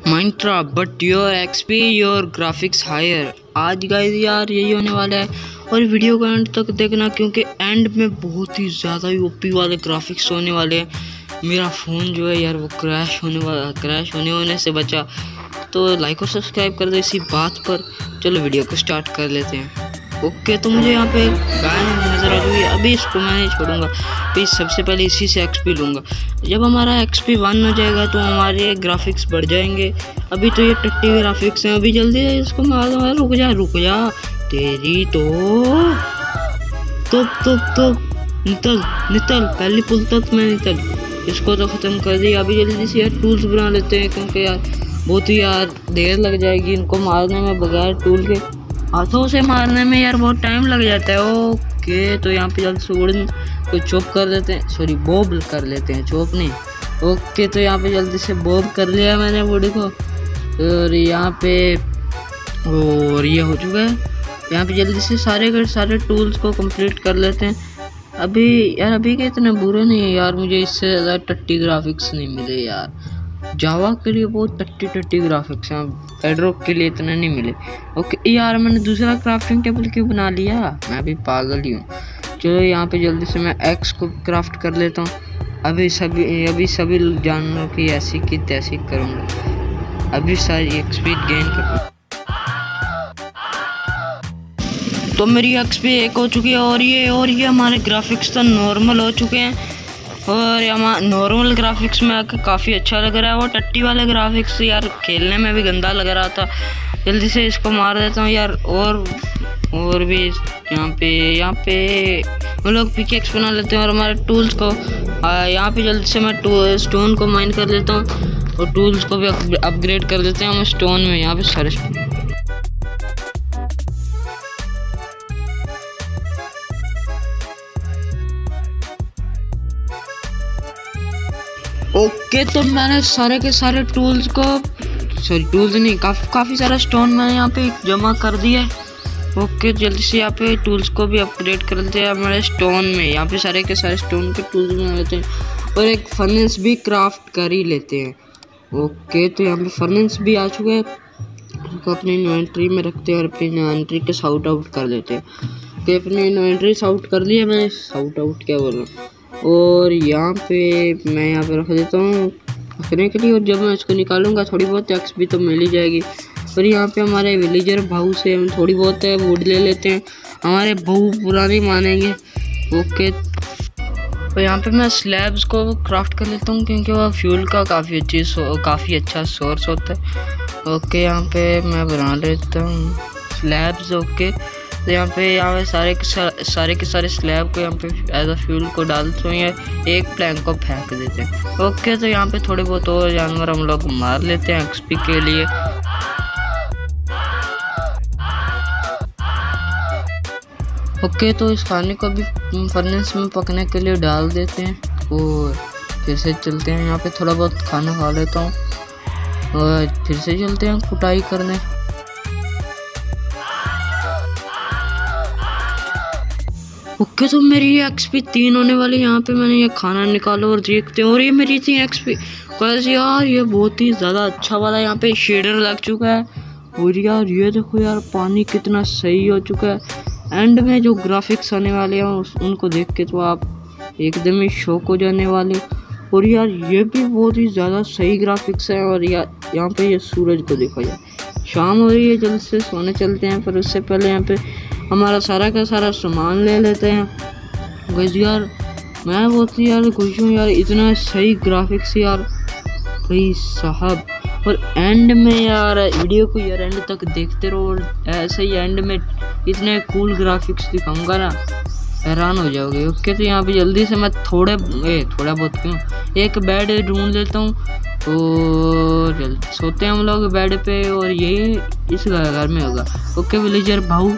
Minecraft but your XP your graphics higher. आज guys यार यही होने वाला है और वीडियो को एंड तक देखना क्योंकि एंड में बहुत ही ज़्यादा ही ओपी वाले ग्राफिक्स होने वाले हैं। मेरा फ़ोन जो है यार वो क्रैश होने से बचा, तो लाइक और सब्सक्राइब कर दो इसी बात पर। चलो वीडियो को स्टार्ट कर लेते हैं। ओके, तो मुझे यहाँ पे गाय नज़र आ रही है, अभी इसको मैं नहीं छोड़ूंगा। फिर सबसे पहले इसी से एक्सपी लूँगा। जब हमारा एक्सपी 1 हो जाएगा तो हमारे ग्राफिक्स बढ़ जाएंगे। अभी तो ये टट्टी ग्राफिक्स हैं, अभी जल्दी इसको मार दो। रुक जा तेरी तो नितल पहली पुल तक मैं नितल इसको तो ख़त्म कर दिया। अभी जल्दी से यार टूल्स बना लेते हैं क्योंकि यार बहुत ही यार देर लग जाएगी इनको मारने में। बगैर टूल के हाथों से मारने में यार बहुत टाइम लग जाता है। ओके, तो यहाँ पे जल्दी से वुडन को चॉप कर देते हैं, सॉरी बॉब कर लेते हैं, चॉप नहीं। ओके, तो यहाँ पे जल्दी से बॉब कर लिया मैंने वुड को और यहाँ पे और ये हो चुका है। यहाँ पे जल्दी से सारे टूल्स को कंप्लीट कर लेते हैं। अभी के इतने बुरे नहीं है यार, मुझे इससे ज़्यादा टट्टी ग्राफिक्स नहीं मिले यार। जावा के लिए बहुत टट्टी ग्राफिक्स हैं, बेडरॉक के लिए इतना नहीं मिले। ओके यार, मैंने दूसरा क्राफ्टिंग टेबल क्यों बना लिया, मैं भी पागल ही हूँ। चलो यहाँ पे जल्दी से मैं एक्स को क्राफ्ट कर लेता हूँ। अभी सभी जानवरों की ऐसी की तैसी करूँगा। अभी सारी एक्सपी गेन कर, तो मेरी एक्सपी 1 हो चुकी है और ये हमारे ग्राफिक्स तो नॉर्मल हो चुके हैं। और यहाँ नॉर्मल ग्राफिक्स में आकर काफ़ी अच्छा लग रहा है। वो टट्टी वाले ग्राफिक्स यार खेलने में भी गंदा लग रहा था। जल्दी से इसको मार देता हूँ यार। और भी यहाँ पे हम लोग पिकेक्स बना लेते हैं और हमारे टूल्स को यहाँ पे जल्दी से मैं स्टोन को माइन कर लेता हूँ और टूल्स को भी अपग्रेड कर देते हैं हम स्टोन में। यहाँ पे सारे ओके, तो मैंने सारे के सारे टूल्स को काफ़ी सारा स्टोन मैंने यहाँ पे जमा कर दिया है। ओके, जल्दी से यहाँ पे टूल्स को भी अपग्रेड कर लेते हैं हमारे स्टोन में। यहाँ पे सारे के सारे स्टोन के टूल्स बना लेते हैं और एक फर्नेस भी क्राफ्ट कर ही लेते हैं। ओके, तो यहाँ पे फर्नेस भी आ चुका है, उसको अपनी इन्वेंट्री में रखते हैं और अपनी इन्वेंट्री के साउट आउट कर लेते हैं। तो अपनी इन्वेंट्री साउट कर लिया मैंने, साउट आउट क्या बोल रहा हूँ। और यहाँ पे मैं यहाँ पे रख देता हूँ रखने के लिए, और जब मैं इसको निकालूंगा थोड़ी बहुत एक्सपी तो मिल ही जाएगी। और यहाँ पे हमारे विलेजर भाऊ से हम थोड़ी बहुत वुड ले लेते हैं, हमारे भाऊ बुरा नहीं मानेंगे। ओके, तो यहाँ पे मैं स्लैब्स को क्राफ्ट कर लेता हूँ क्योंकि वह फ्यूल का काफ़ी अच्छा सोर्स होता है। ओके, यहाँ पे मैं बना लेता हूँ स्लैब्स। ओके, तो यहाँ पे सारे के सारे स्लैब को यहाँ पे एज अ फ्यूल को डालते हैं या एक प्लैंक को फेंक देते हैं। ओके, तो यहाँ पे थोड़े बहुत और जानवर हम लोग मार लेते हैं एक्सपी के लिए। ओके, तो इस खाने को भी फर्नेस में पकने के लिए डाल देते हैं और फिर से चलते हैं। यहाँ पे थोड़ा बहुत खाना खा लेता हूँ और फिर से चलते हैं कुटाई करने। ओके, तो मेरी एक्सपी 3 होने वाली। यहाँ पे मैंने ये खाना निकाला और देखते हैं, और ये मेरी 3 एक्सपी कैसे यार, ये बहुत ही ज़्यादा अच्छा वाला यहाँ पे शेडर लग चुका है। और यार ये देखो यार, पानी कितना सही हो चुका है। एंड में जो ग्राफिक्स आने वाले हैं उनको देख के तो आप एकदम ही शॉक हो जाने वाले। और यार ये भी बहुत ही ज़्यादा सही ग्राफिक्स है। और यार यहाँ पे ये सूरज को देखो यार, शाम हो रही है, जल्द से सोने चलते हैं। पर उससे पहले यहाँ पे हमारा सारा का सारा सामान ले लेते हैं। बस यार मैं बहुत ही यार खुश हूँ यार, इतना सही ग्राफिक्स यार भाई साहब। और एंड में यार वीडियो को यार एंड तक देखते रहो, ऐसे ही एंड में इतने कूल ग्राफिक्स दिखाऊंगा ना, हैरान हो जाओगे। ओके, तो यहाँ पे जल्दी से मैं थोड़ा बहुत क्यों एक बेड ढूंढ लेता हूँ और जल्दी सोते हैं हम लोग बेड पे। और ये इस घर में होगा। ओके, विलेजर भाऊ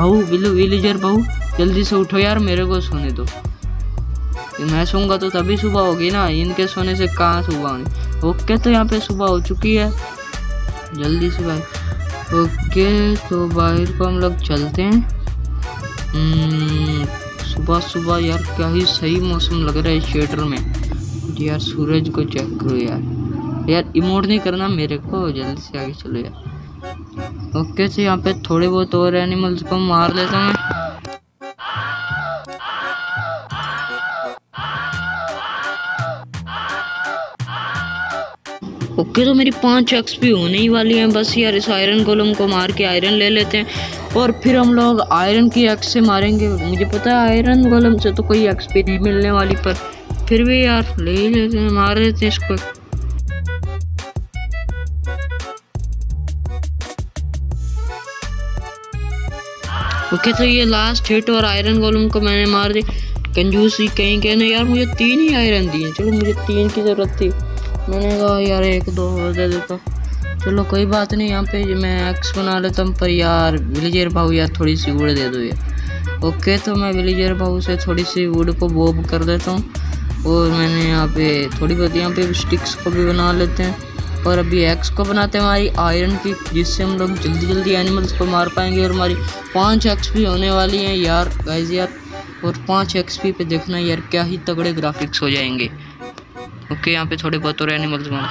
जल्दी से उठो यार, मेरे को सोने दो। मैं सोऊंगा तो तभी सुबह होगी ना, इनके सोने से कहाँ सुबह होनी। ओके, तो यहाँ पे सुबह हो चुकी है, जल्दी से बाहर। ओके, तो बाहर को हम लोग चलते हैं। सुबह यार क्या ही सही मौसम लग रहा है शेडर में। यार सूरज को चेक करो यार, यार इमोट नहीं करना मेरे को, जल्दी से आगे चलो यार। ओके तो यहाँ पे थोड़े बहुत और एनिमल्स को मार लेता हूँ मैं। ओके तो मेरी 5 XP होने ही वाली हैं बस यार। इस आयरन गोलम को मार के आयरन ले लेते हैं और फिर हम लोग आयरन की एक्स से मारेंगे। मुझे पता है आयरन गोलम से तो कोई XP नहीं मिलने वाली, पर फिर भी यार ले ही लेते हैं, मार लेते हैं इसको। ओके तो ये लास्ट हिट और आयरन गोलम को मैंने मार दी। कंजूसी कहीं कहने यार, मुझे 3 ही आयरन दिए। चलो मुझे 3 की ज़रूरत थी, मैंने कहा यार 1-2 और दे देता। चलो कोई बात नहीं, यहाँ पे मैं एक्स बना लेता हूँ। पर यार विलेजर भाऊ यार थोड़ी सी वुड दे दो यार। ओके तो मैं विलेजर भाऊ से थोड़ी सी वुड को बॉब कर देता हूँ और मैंने यहाँ पे थोड़ी बहुत यहाँ पे स्टिक्स को भी बना लेते हैं। और अभी एक्स को बनाते हैं हमारी आयरन की, जिससे हम लोग जल्दी जल्दी एनिमल्स को मार पाएंगे। और हमारी 5 XP होने वाली हैं यार गाइस यार। और 5 XP पे देखना यार क्या ही तगड़े ग्राफिक्स हो जाएंगे। ओके यहाँ पे थोड़े बहुत और एनिमल्स बना।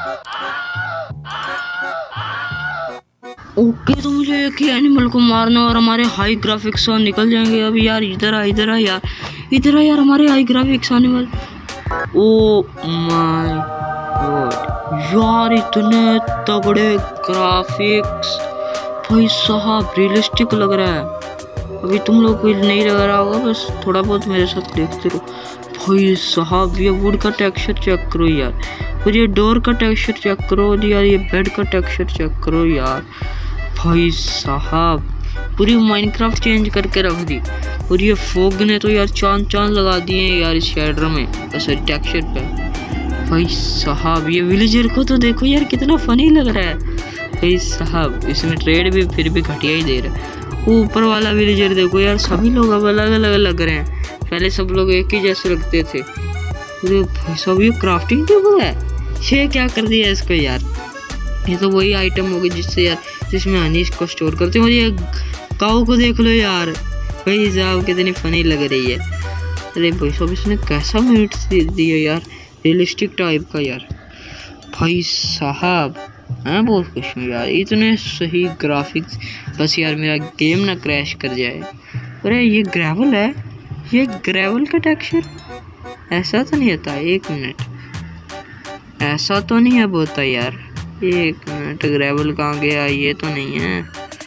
ओके तो मुझे एक ही एनिमल को मारना और हमारे हाई ग्राफिक्स निकल जाएंगे। अभी यार इधर आ यार, इधर आ यार हमारे high graphics animal. Oh my god यार इतने तगड़े ग्राफिक्स भाई साहब, रियलिस्टिक लग रहा है। अभी तुम लोग को नहीं लग रहा होगा, बस थोड़ा बहुत मेरे साथ देखते रहो। भाई साहब ये वुड का टेक्सचर चेक करो यार, और ये डोर का टेक्सचर चेक करो यार, ये बेड का टेक्सचर चेक करो यार। भाई साहब पूरी माइनक्राफ्ट चेंज करके रख दी। और ये फोग ने तो यार चांद लगा दिए हैं यार इस शेडर में, बस टेक्सचर पे। भाई साहब ये विलेजर को तो देखो यार कितना फनी लग रहा है। भाई साहब इसमें ट्रेड भी फिर भी घटिया ही दे रहा है। ऊपर वाला विलेजर देखो यार, सभी लोग अब अलग अलग लग रहे हैं। पहले सब लोग एक ही जैसे लगते थे। भाई साहब ये क्राफ्टिंग टेबल है, ये क्या कर दिया इसको यार। ये तो वही आइटम होगी जिससे यार जिसमें हनी इसको स्टोर करते हैं। और ये काऊ को देख लो यार, भाई साहब कितनी फनी लग रही है। अरे भाई साहब इसने कैसा मीट दिया यार, रियलिस्टिक टाइप का यार। भाई साहब मैं बहुत खुश हूँ यार, इतने सही ग्राफिक्स। बस यार मेरा गेम ना क्रैश कर जाए। अरे ये ग्रेवल है, ये ग्रेवल का टेक्सचर ऐसा तो नहीं होता। 1 मिनट, ऐसा तो नहीं अब होता यार। 1 मिनट, ग्रेवल कहाँ गया? ये तो नहीं है।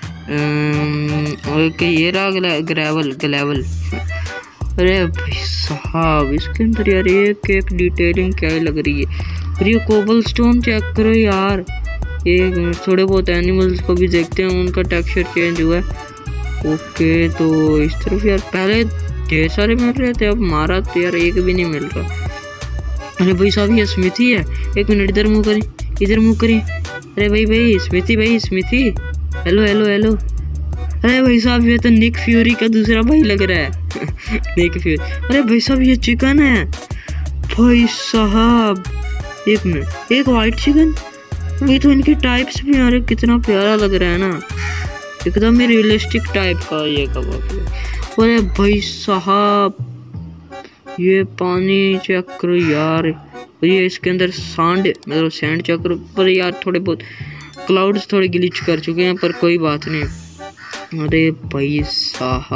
ओके ये रहा ग्रेवल। अरे भाई साहब इसके अंदर यार एक डिटेलिंग क्या लग रही है। और ये कोबल स्टोन चेक करो यार। 1 मिनट, थोड़े बहुत एनिमल्स को भी देखते हैं, उनका टेक्सचर चेंज हुआ है। ओके तो इस तरफ यार पहले ढेर सारे मिल रहे थे, अब मारा तो यार एक भी नहीं मिल रहा। अरे भाई साहब ये स्मिथी है। 1 मिनट, इधर मुँह करी। अरे भाई स्मिथी, हेलो। अरे भाई साहब ये तो निक फ्यूरी का दूसरा भाई लग रहा है। Nick Fury. अरे भाई साहब ये चिकन है। भाई साहब 1 मिनट, एक वाइट चिकन। ये तो इनकी टाइप्स भी यार कितना प्यारा लग रहा है ना, एकदम ही रियलिस्टिक टाइप का ये कबाब। अरे भाई साहब ये पानी चेक करो यार। और ये इसके अंदर मतलब सैंड चेक करो। पर यार थोड़े बहुत क्लाउड्स थोड़े ग्लिच कर चुके हैं, पर कोई बात नहीं। अरे भाई साहब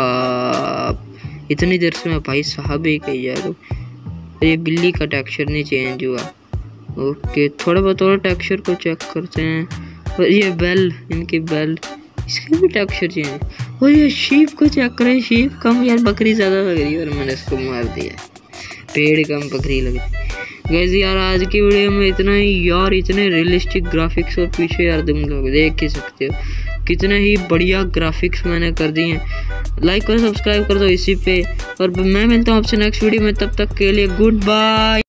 इतनी देर से मैं भाई साहब ही कही जा रहा हूँ। ये बिल्ली का टेक्सचर नहीं चेंज हुआ। ओके थोड़ा बहुत और टेक्सचर को चेक करते हैं। और ये बेल, इनकी बेल, इसके भी टेक्सचर चेंज। और ये शीप को चेक करें, शीप कम यार, बकरी ज़्यादा लग रही है और मैंने इसको मार दिया। पेड़ कम बकरी लग रही। गाइस यार आज की वीडियो में इतना ही यार, इतने रियलिस्टिक ग्राफिक्स। और पीछे यार तुम लोग देख ही सकते हो कितने ही बढ़िया ग्राफिक्स मैंने कर दिए हैं। लाइक करो, सब्सक्राइब कर दो इसी पे। और मैं मिलता हूँ आपसे नेक्स्ट वीडियो में, तब तक के लिए गुड बाय।